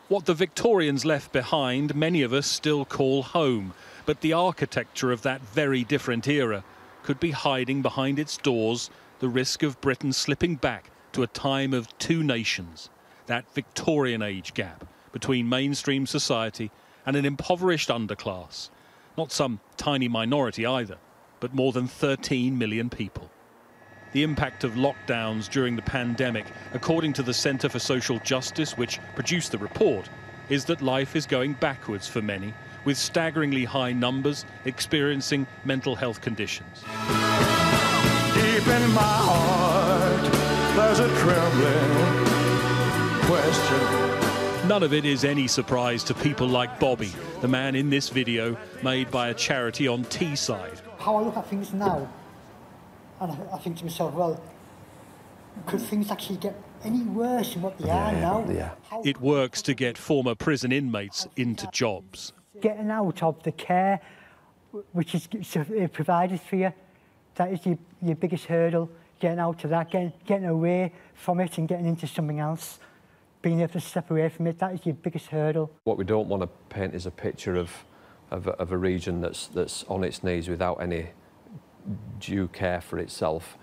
What the Victorians left behind, many of us still call home. But the architecture of that very different era could be hiding behind its doors the risk of Britain slipping back to a time of two nations, that Victorian age gap between mainstream society and an impoverished underclass. Not some tiny minority either, but more than 13 million people. The impact of lockdowns during the pandemic, according to the Centre for Social Justice, which produced the report, is that life is going backwards for many, with staggeringly high numbers experiencing mental health conditions. Deep in my heart, there's a trembling question. None of it is any surprise to people like Bobby, the man in this video made by a charity on Teesside. How I look at things now, and I think to myself, well, could things actually get any worse than what they are now? Yeah. It works to get former prison inmates into jobs. Getting out of the care which is provided for you, that is your biggest hurdle. Getting out of that, getting away from it and getting into something else, being able to step away from it, that is your biggest hurdle. What we don't want to paint is a picture of a region that's on its knees without any due care for itself.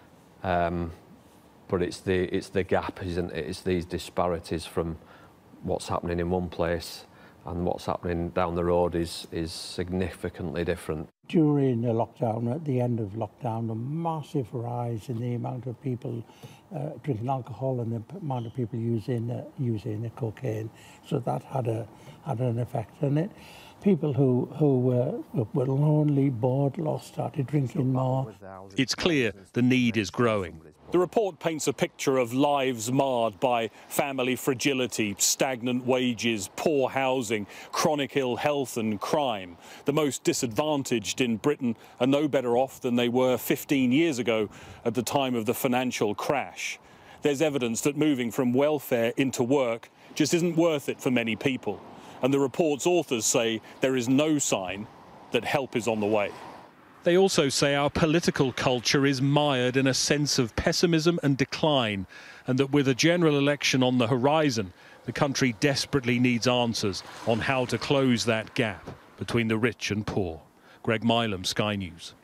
But it's the gap, isn't it? It's these disparities from what's happening in one place and what's happening down the road is significantly different. During the lockdown, at the end of lockdown, a massive rise in the amount of people drinking alcohol and the amount of people using cocaine. So that had an effect on it. People who were lonely, bored, lost, started drinking more. It's clear the need is growing. The report paints a picture of lives marred by family fragility, stagnant wages, poor housing, chronic ill health and crime. The most disadvantaged in Britain are no better off than they were 15 years ago at the time of the financial crash. There's evidence that moving from welfare into work just isn't worth it for many people. And the report's authors say there is no sign that help is on the way. They also say our political culture is mired in a sense of pessimism and decline, and that with a general election on the horizon, the country desperately needs answers on how to close that gap between the rich and poor. Greg Milam, Sky News.